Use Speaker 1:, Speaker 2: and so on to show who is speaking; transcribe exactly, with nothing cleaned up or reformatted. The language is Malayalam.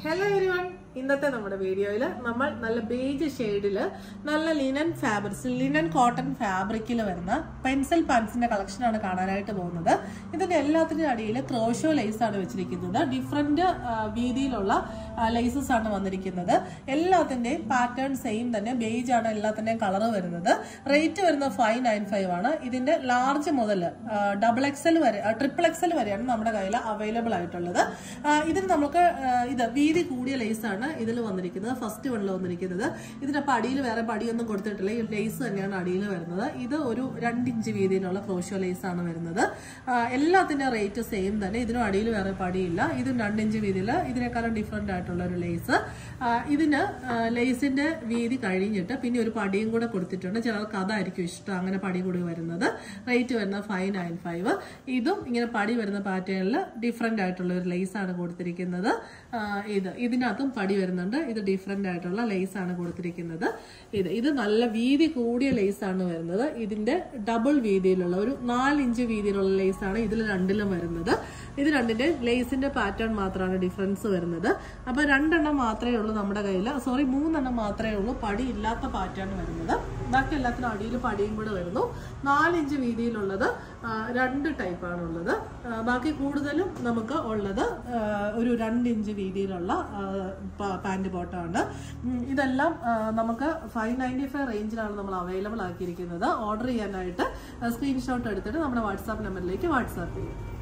Speaker 1: Hello everyone. ഇന്നത്തെ നമ്മുടെ വീഡിയോയിൽ നമ്മൾ നല്ല ബേജ് ഷെയ്ഡിൽ നല്ല ലിനൻ ഫാബ്രിക്സ് ലിനൻ കോട്ടൺ ഫാബ്രിക്കിൽ വരുന്ന പെൻസിൽ പാൻസിന്റെ കളക്ഷൻ ആണ് കാണാനായിട്ട് പോകുന്നത്. ഇതിന്റെ എല്ലാത്തിനും അടിയിൽ ക്രോഷോ ലേസ് ആണ് വെച്ചിരിക്കുന്നത്. ഡിഫറെന്റ് വീതിയിലുള്ള ലേസസ് ആണ് വന്നിരിക്കുന്നത്. എല്ലാത്തിന്റെയും പാറ്റേൺ സെയിം തന്നെ, ബേജ് ആണ് എല്ലാത്തിന്റെയും കളർ വരുന്നത്. റേറ്റ് വരുന്നത് ഫൈവ് നയൻ ഫൈവ് ആണ്. ഇതിന്റെ ലാർജ് മുതൽ ഡബിൾ എക്സൽ വരെ ട്രിപ്പിൾ എക്സൽ വരെയാണ് നമ്മുടെ കയ്യിൽ അവൈലബിൾ ആയിട്ടുള്ളത്. ഇതിന് നമുക്ക് ഇത് വീതി കൂടിയ ലേസ് ആണ് ഇതിൽ വന്നിരിക്കുന്നത്. ഫസ്റ്റ് വണ്ണിൽ വന്നിരിക്കുന്നത് ഇതിന്റെ പടിയിൽ വേറെ പടിയൊന്നും കൊടുത്തിട്ടില്ല. ഈ ലേസ് തന്നെയാണ് അടിയിൽ വരുന്നത്. ഇത് ഒരു രണ്ടിഞ്ച് വീതിയിലുള്ള ക്രോഷോ ലേസ് ആണ് വരുന്നത്. എല്ലാത്തിന്റെ റേറ്റ് സെയിം തന്നെ. ഇതിനും അടിയിൽ വേറെ പടിയില്ല. ഇതും രണ്ടിഞ്ച് വീതിയിൽ ഇതിനേക്കാളും ഡിഫറെന്റ് ആയിട്ടുള്ള ഒരു ലേസ്. ഇതിന് ലേസിന്റെ വീതി കഴിഞ്ഞിട്ട് പിന്നെ ഒരു പടിയും കൂടെ കൊടുത്തിട്ടുണ്ട്. ചിലർക്ക് അതായിരിക്കും ഇഷ്ടം, അങ്ങനെ പടി കൂടി വരുന്നത്. റേറ്റ് വരുന്നത് ഫൈവ് നയൻ ഫൈവ്. ഇതും ഇങ്ങനെ പടി വരുന്ന പാറ്റേണിൽ ഡിഫറെന്റ് ആയിട്ടുള്ള ഒരു ലേസ് ആണ് കൊടുത്തിരിക്കുന്നത്. ഇത് ഇതിനകത്തും പടി വരുന്നുണ്ട്. ഇത് ഡിഫറെന്റ് ആയിട്ടുള്ള ലേസ് ആണ് കൊടുത്തിരിക്കുന്നത്. ഇത് ഇത് നല്ല വീതി കൂടിയ ലേസ് ആണ് വരുന്നത്. ഇതിന്റെ ഡബിൾ വീതിയിലുള്ള ഒരു നാലിഞ്ച് വീതിയിലുള്ള ലേസ് ആണ് ഇതിൽ രണ്ടിലും വരുന്നത്. ഇത് രണ്ടിന്റെ ലേസിന്റെ പാറ്റേൺ മാത്രമാണ് ഡിഫറൻസ് വരുന്നത്. അപ്പൊ രണ്ടെണ്ണം മാത്രമേ ഉള്ളൂ നമ്മുടെ കയ്യിൽ, സോറി മൂന്നെണ്ണം മാത്രമേ ഉള്ളൂ പടി ഇല്ലാത്ത പാറ്റേൺ വരുന്നത്. ബാക്കി എല്ലാത്തിനും അടിയിൽ പടിയും കൂടെ വരുന്നു. നാലിഞ്ച് വീതിയിലുള്ളത് രണ്ട് ടൈപ്പാണ് ഉള്ളത്. ബാക്കി കൂടുതലും നമുക്ക് ഉള്ളത് ഒരു രണ്ടിഞ്ച് വീതിയിലുള്ള പാന്റ് ബോട്ടമാണ്. ഇതെല്ലാം നമുക്ക് ഫൈവ് നയൻറ്റി ഫൈവ് റേഞ്ചിലാണ് നമ്മൾ അവൈലബിൾ ആക്കിയിരിക്കുന്നത്. ഓർഡർ ചെയ്യാനായിട്ട് സ്ക്രീൻഷോട്ട് എടുത്തിട്ട് നമ്മുടെ വാട്സാപ്പ് നമ്പറിലേക്ക് വാട്സാപ്പ് ചെയ്യും.